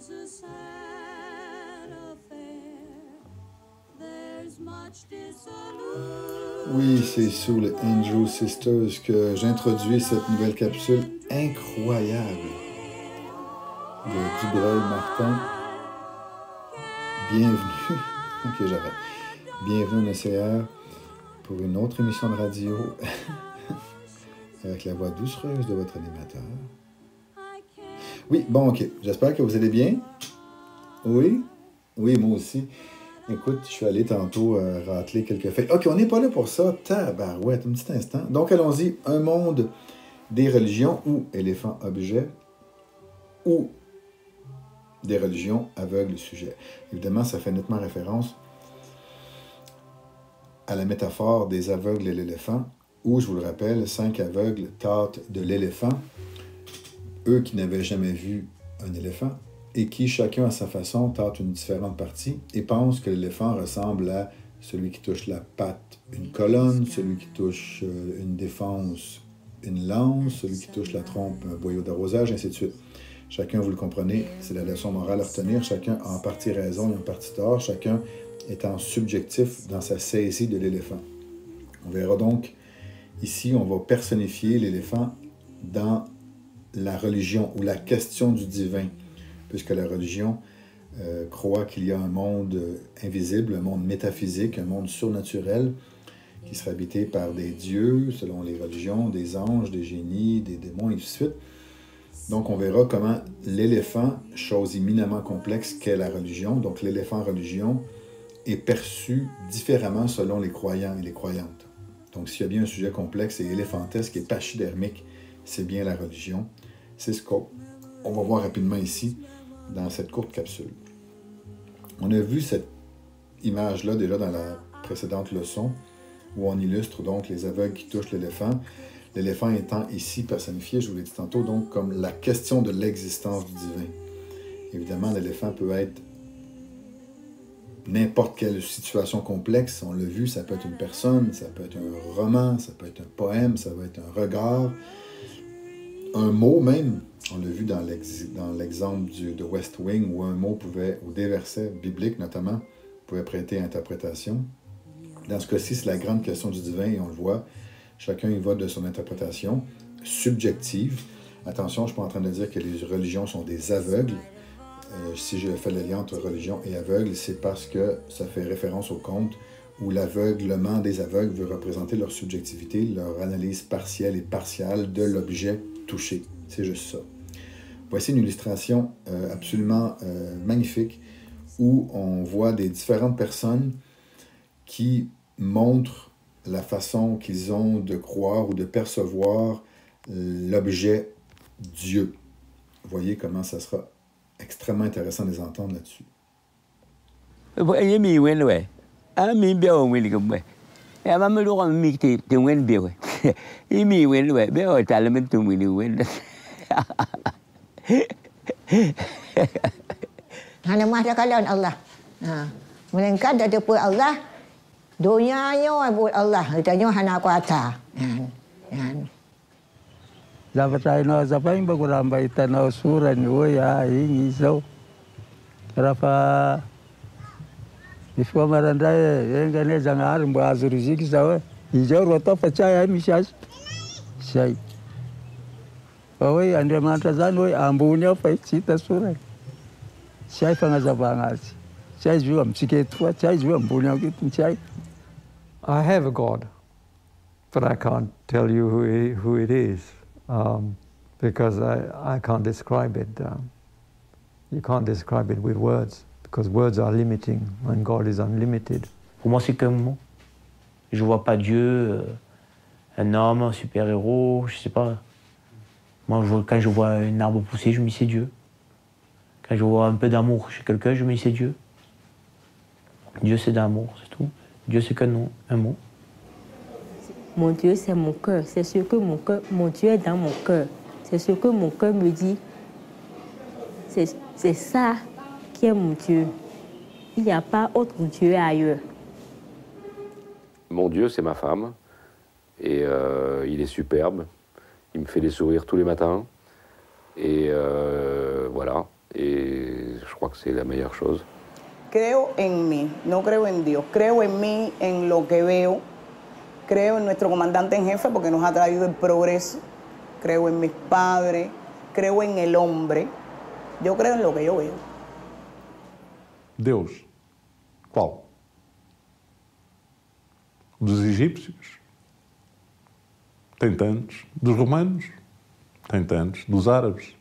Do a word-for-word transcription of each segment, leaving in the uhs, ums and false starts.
Oui, c'est sous les Andrew Sisters que j'introduis cette nouvelle capsule incroyable de Dubreuil-Martin. Bienvenue, ok j'arrête, bienvenue au C R pour une autre émission de radio avec la voix doucereuse de votre animateur. Oui, bon ok, j'espère que vous allez bien. Oui, oui moi aussi. Écoute, je suis allé tantôt euh, rateler quelques faits. OK, on n'est pas là pour ça. Tabarouette, un petit instant. Donc, allons-y. Un monde des religions ou éléphant-objet ou des religions aveugles-sujet. Évidemment, ça fait nettement référence à la métaphore des aveugles et l'éléphant, où, je vous le rappelle, cinq aveugles tâtent de l'éléphant, eux qui n'avaient jamais vu un éléphant, et qui, chacun à sa façon, tâte une différente partie et pense que l'éléphant ressemble à celui qui touche la patte, une colonne, celui qui touche euh, une défense, une lance, celui qui touche la trompe, un boyau d'arrosage, ainsi de suite. Chacun, vous le comprenez, c'est la leçon morale à retenir. Chacun a en partie raison et en partie tort. Chacun étant subjectif dans sa saisie de l'éléphant. On verra donc, ici, on va personnifier l'éléphant dans la religion ou la question du divin, puisque la religion euh, croit qu'il y a un monde invisible, un monde métaphysique, un monde surnaturel qui serait habité par des dieux, selon les religions, des anges, des génies, des démons, et ainsi de suite. Donc, on verra comment l'éléphant, chose éminemment complexe qu'est la religion, donc l'éléphant-religion, est perçu différemment selon les croyants et les croyantes. Donc, s'il y a bien un sujet complexe et éléphantesque et pachydermique, c'est bien la religion. C'est ce qu'on va voir rapidement ici, dans cette courte capsule. On a vu cette image-là déjà dans la précédente leçon, où on illustre donc les aveugles qui touchent l'éléphant. L'éléphant étant ici personnifié, je vous l'ai dit tantôt, donc comme la question de l'existence du divin. Évidemment, l'éléphant peut être n'importe quelle situation complexe. On l'a vu, ça peut être une personne, ça peut être un roman, ça peut être un poème, ça peut être un regard, un mot même. On l'a vu dans l'exemple de West Wing, où un mot pouvait, ou des versets bibliques notamment, pouvait prêter interprétation. Dans ce cas-ci, c'est la grande question du divin, et on le voit, chacun y va de son interprétation subjective. Attention, je ne suis pas en train de dire que les religions sont des aveugles. Euh, si je fais le lien entre religion et aveugle, c'est parce que ça fait référence au conte où l'aveuglement des aveugles veut représenter leur subjectivité, leur analyse partielle et partiale de l'objet touché. C'est juste ça. Voici une illustration euh, absolument euh, magnifique où on voit des différentes personnes qui montrent la façon qu'ils ont de croire ou de percevoir l'objet Dieu. Vous voyez comment ça sera extrêmement intéressant de les entendre là-dessus. Hanya masyarakat Allah. Melainkan daripada Allah, dunianya buat Allah, ditanya hana kuasa. Dapat no siapa yang berkurang baita no suran wo ya ini so. Rafa Ifwa maranda yang kene jangar mbazur ziki sawa. Hijau rota percaya misas. Sai. Oi ande mantazan oi ambunya pai cita suran. Sai fanga zabangas. Sai jua mchike tua, sai jua ambunya gitu sai. I have a God, but I can't tell you who he, who it is. Um, because I, I can't describe it. Um, you can't describe it with words, because words are limiting, and God is unlimited. Pour moi, c'est qu'un mot. Je vois pas Dieu, euh, un homme, un super-héros, je sais pas. Moi, je, quand je vois un arbre pousser, je me dis c'est Dieu. Quand je vois un peu d'amour chez quelqu'un, je me dis c'est Dieu. Dieu, c'est d'amour, c'est tout. Dieu, c'est qu'un nom, un mot. Mon Dieu, c'est mon cœur. C'est ce que mon cœur, mon Dieu est dans mon cœur. C'est ce que mon cœur me dit. C'est ça qui est mon Dieu. Il n'y a pas autre Dieu ailleurs. Mon Dieu, c'est ma femme. Et euh, il est superbe. Il me fait des sourires tous les matins. Et euh, voilà. Et que c'est la meilleure chose. Creo en mí, no creo en Dios, creo en mí, en lo que veo, creo en nuestro comandante en jefe porque nos ha traído el progreso, creo en mis padres, creo en el hombre, yo creo en lo que yo veo. Deus. Qual? Dos egípcios? Tem tantos. Dos romanos? Tem tantos. Dos árabes?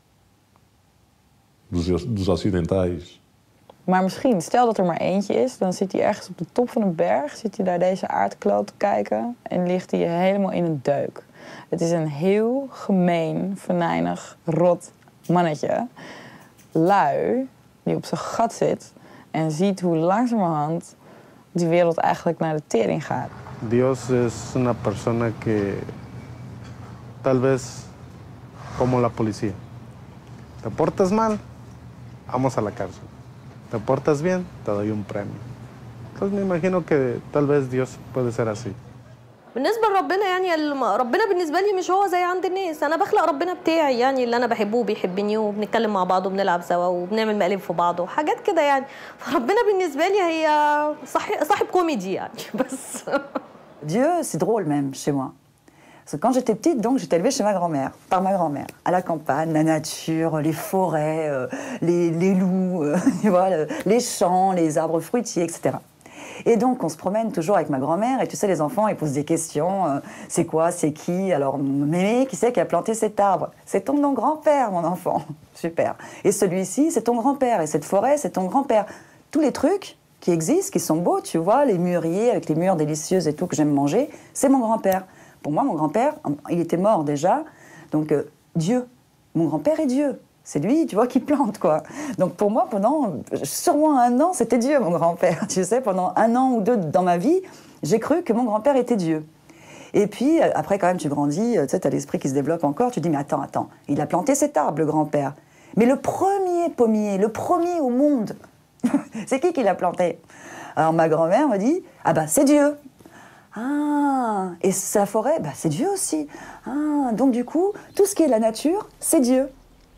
Dos, dos ocidentais? Maar misschien, stel dat er maar eentje is, dan zit hij ergens op de top van een berg, zit hij naar deze aardkloot te kijken en ligt hij helemaal in een deuk. Het is een heel gemeen, venijnig, rot mannetje. Lui, die op zijn gat zit en ziet hoe langzamerhand die wereld eigenlijk naar de tering gaat. Dios es una persona que tal vez como la policía. Te portas mal, vamos a la cárcel. Te portas bien, te doy un premio. Entonces me imagino que tal vez Dios puede ser así. بالنسبة لربنا يعني ربنا بالنسبة لي مش هو زي عند الناس. أنا بخلق ربنا بتاعي يعني اللي أنا بحبه وبيحبني وبنتكلم مع بعض وبنلعب سوا وبنعمل مقالب في بعض وحاجات كده يعني. فربنا بالنسبة لي هي صاحب كوميدي يعني بس. Dieu, c'est drôle même chez moi. Parce que quand j'étais petite, donc j'étais élevée chez ma grand-mère, par ma grand-mère, à la campagne, la nature, les forêts, euh, les, les loups, euh, tu vois, le, les champs, les arbres fruitiers, et cetera. Et donc, on se promène toujours avec ma grand-mère, et tu sais, les enfants, ils posent des questions. Euh, c'est quoi, c'est qui? Alors, mémé, qui c'est qui a planté cet arbre? C'est ton grand-père, mon enfant. Super. Et celui-ci, c'est ton grand-père. Et cette forêt, c'est ton grand-père. Tous les trucs qui existent, qui sont beaux, tu vois, les mûriers avec les mûres délicieuses et tout que j'aime manger, c'est mon grand-père. Pour moi, mon grand-père, il était mort déjà, donc euh, Dieu. Mon grand-père est Dieu. C'est lui, tu vois, qui plante, quoi. Donc pour moi, pendant sûrement un an, c'était Dieu, mon grand-père. Tu sais, pendant un an ou deux dans ma vie, j'ai cru que mon grand-père était Dieu. Et puis, après, quand même, tu grandis, tu sais, tu as l'esprit qui se développe encore, tu dis, mais attends, attends, il a planté cet arbre, le grand-père. Mais le premier pommier, le premier au monde, c'est qui qui l'a planté? Alors ma grand-mère me dit, ah ben, c'est Dieu. Ah, et sa forêt, bah, c'est Dieu aussi. Ah, donc du coup, tout ce qui est la nature, c'est Dieu.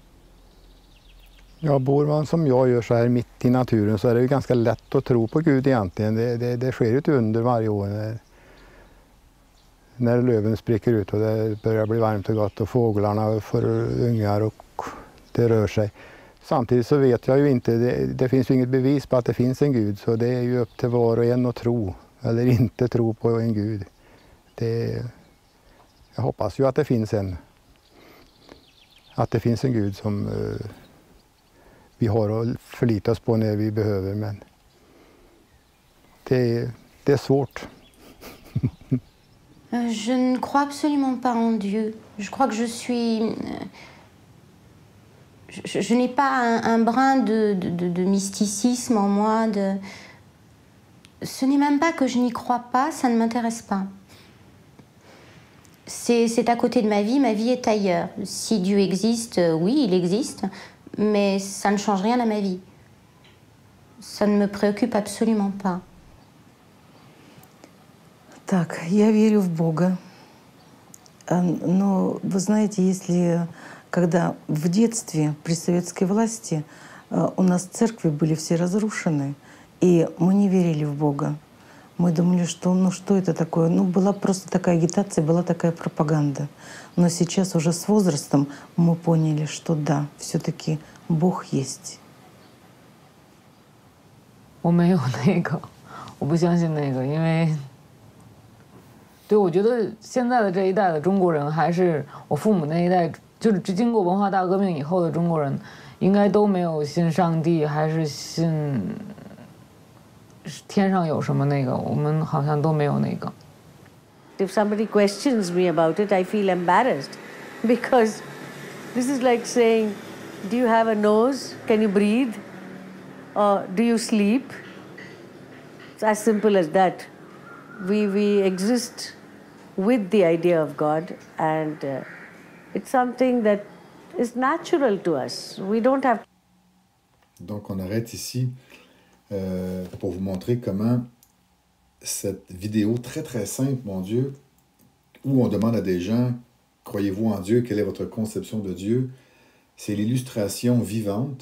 Ja, bor man som jag gör så här mitt i naturen så är det ju ganska lätt att tro på Gud egentligen. Det, det, det sker ett under varje år när, när löven spricker ut och det börjar bli varmt och gott och fåglarna får ungar och det rör sig. Samtidigt så vet jag ju inte, det, det finns ju inget bevis på att det finns en Gud, så det är ju upp till var och en att tro eller inte tro på en Gud. Det, jag hoppas ju att det finns en, att det finns en Gud som uh, vi har att förlita oss på när vi behöver, men det, det är svårt. Je ne crois absolument pas en Dieu. Je crois que je suis... Je, je n'ai pas un, un brin de, de, de mysticisme en moi. De... Ce n'est même pas que je n'y crois pas, ça ne m'intéresse pas. C'est à côté de ma vie, ma vie est ailleurs. Si Dieu existe, oui, il existe, mais ça ne change rien à ma vie. Ça ne me préoccupe absolument pas. Так, я верю в Бога. Но вы знаете, если когда в детстве при советской власти у нас церкви были все разрушены, и мы не верили в Бога. Мы думали, что ну что это такое? Ну, была просто такая агитация, была такая пропаганда. Но сейчас уже с возрастом мы поняли, что да, все-таки Бог есть. 我没有那个，我不相信那个，因为对，我觉得现在的这一代的中国人，还是我父母那一代，就是经过文化大革命以后的中国人，应该都没有信上帝，还是信天上有什么那个，我们好像都没有那个。 If somebody questions me about it, I feel embarrassed because this is like saying, do you have a nose? Can you breathe? Or do you sleep? It's as simple as that. We, we exist with the idea of God, and uh, it's something that is natural to us. We don't have. Donc on arrête ici euh, pour vous montrer comment cette vidéo très très simple, mon Dieu, où on demande à des gens, croyez-vous en Dieu, quelle est votre conception de Dieu, c'est l'illustration vivante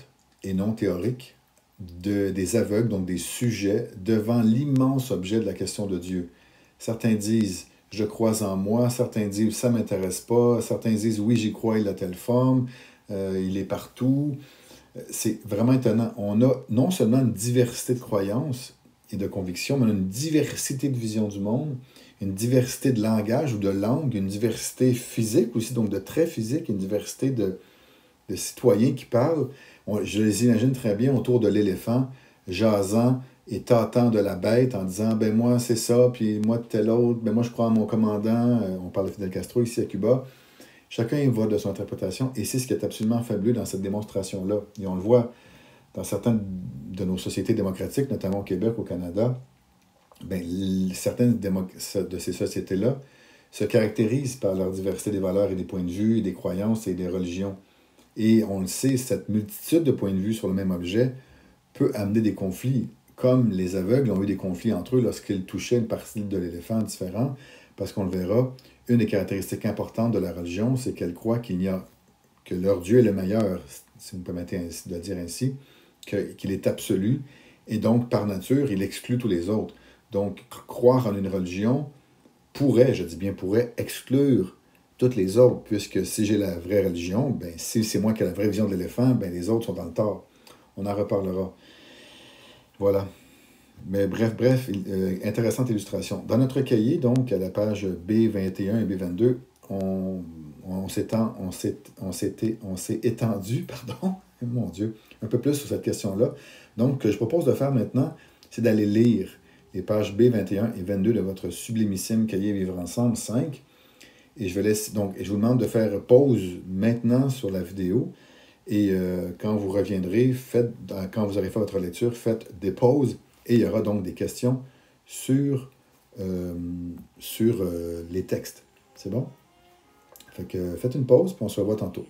et non théorique de, des aveugles, donc des sujets, devant l'immense objet de la question de Dieu. Certains disent « je crois en moi », certains disent « ça ne m'intéresse pas », certains disent « oui, j'y crois, il a telle forme, euh, il est partout ». C'est vraiment étonnant. On a non seulement une diversité de croyances et de convictions, mais on a une diversité de vision du monde, une diversité de langage ou de langue, une diversité physique aussi, donc de traits physiques, une diversité de, de citoyens qui parlent. On, je les imagine très bien autour de l'éléphant, jasant et tâtant de la bête en disant « ben moi c'est ça, puis moi tel autre, ben moi je crois en mon commandant ». On parle de Fidel Castro ici à Cuba. Chacun y va de son interprétation, et c'est ce qui est absolument fabuleux dans cette démonstration-là. Et on le voit dans certaines de nos sociétés démocratiques, notamment au Québec, au Canada, bien, certaines de ces sociétés-là se caractérisent par leur diversité des valeurs et des points de vue, et des croyances et des religions. Et on le sait, cette multitude de points de vue sur le même objet peut amener des conflits, comme les aveugles ont eu des conflits entre eux lorsqu'ils touchaient une partie de l'éléphant différent, parce qu'on le verra, une des caractéristiques importantes de la religion, c'est qu'elle croit qu'il n'y a que leur Dieu est le meilleur, si vous me permettez de le dire ainsi, que, qu'il est absolu, et donc, par nature, il exclut tous les autres. Donc, croire en une religion pourrait, je dis bien pourrait, exclure toutes les autres, puisque si j'ai la vraie religion, ben, si c'est moi qui ai la vraie vision de l'éléphant, ben, les autres sont dans le tort. On en reparlera. Voilà. Mais bref, bref, euh, intéressante illustration. Dans notre cahier, donc, à la page B vingt et un et B vingt-deux, on, on, s'étend, on, s'est, on, s'était, on s'est étendu, pardon, mon Dieu, un peu plus sur cette question-là. Donc, ce que je propose de faire maintenant, c'est d'aller lire les pages B vingt et un et vingt-deux de votre sublimissime cahier Vivre Ensemble cinq. Et je, vais laisser, donc, je vous demande de faire pause maintenant sur la vidéo. Et euh, quand vous reviendrez, faites, quand vous aurez fait votre lecture, faites des pauses. Et il y aura donc des questions sur, euh, sur euh, les textes. C'est bon? Fait que faites une pause, puis on se revoit tantôt.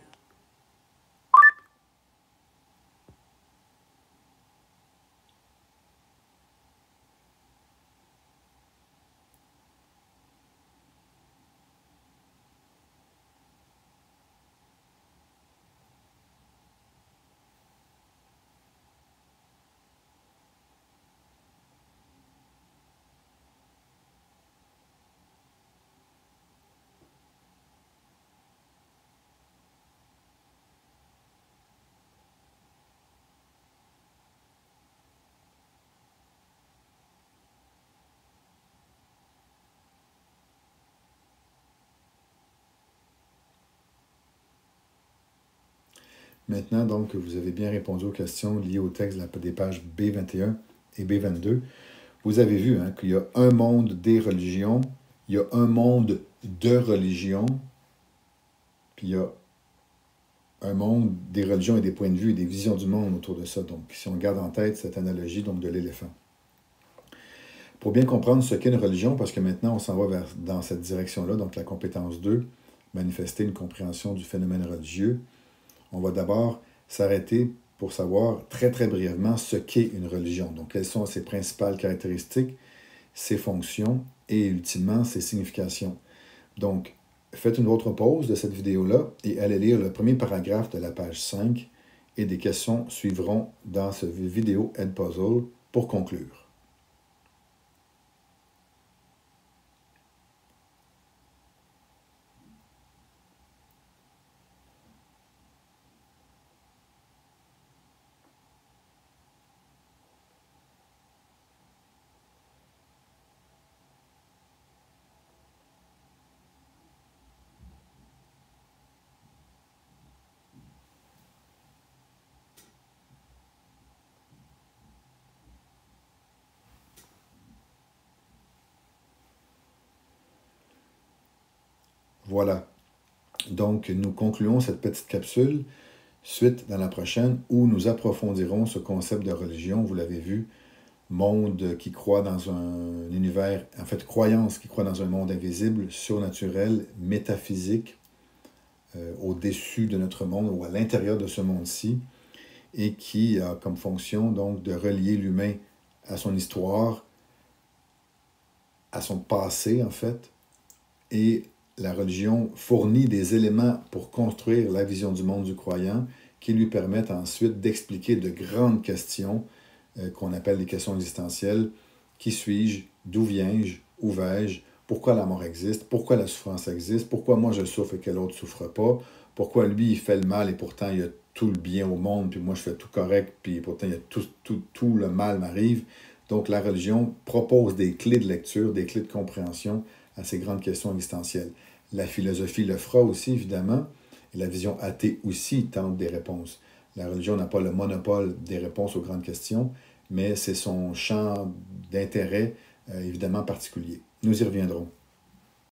Maintenant, donc, que vous avez bien répondu aux questions liées au texte des pages B vingt et un et B vingt-deux, vous avez vu hein, qu'il y a un monde des religions, il y a un monde de religions, puis il y a un monde des religions et des points de vue et des visions du monde autour de ça. Donc, si on garde en tête cette analogie donc, de l'éléphant. Pour bien comprendre ce qu'est une religion, parce que maintenant, on s'en va vers, dans cette direction-là, donc la compétence deux, manifester une compréhension du phénomène religieux, on va d'abord s'arrêter pour savoir très, très brièvement ce qu'est une religion. Donc, quelles sont ses principales caractéristiques, ses fonctions et, ultimement, ses significations. Donc, faites une autre pause de cette vidéo-là et allez lire le premier paragraphe de la page cinq et des questions suivront dans ce vidéo Edpuzzle pour conclure. Voilà. Donc, nous concluons cette petite capsule. Suite dans la prochaine où nous approfondirons ce concept de religion. Vous l'avez vu, monde qui croit dans un univers, en fait, croyance qui croit dans un monde invisible, surnaturel, métaphysique, euh, au-dessus de notre monde ou à l'intérieur de ce monde-ci, et qui a comme fonction donc de relier l'humain à son histoire, à son passé en fait, et la religion fournit des éléments pour construire la vision du monde du croyant qui lui permettent ensuite d'expliquer de grandes questions euh, qu'on appelle des questions existentielles. Qui suis-je? D'où viens-je? Où vais-je? Pourquoi la mort existe? Pourquoi la souffrance existe? Pourquoi moi je souffre et que l'autre ne souffre pas? Pourquoi lui il fait le mal et pourtant il y a tout le bien au monde, puis moi je fais tout correct, puis pourtant il y a tout, tout, tout le mal m'arrive. Donc la religion propose des clés de lecture, des clés de compréhension à ces grandes questions existentielles. La philosophie le fera aussi, évidemment, et la vision athée aussi tente des réponses. La religion n'a pas le monopole des réponses aux grandes questions, mais c'est son champ d'intérêt euh, évidemment particulier. Nous y reviendrons.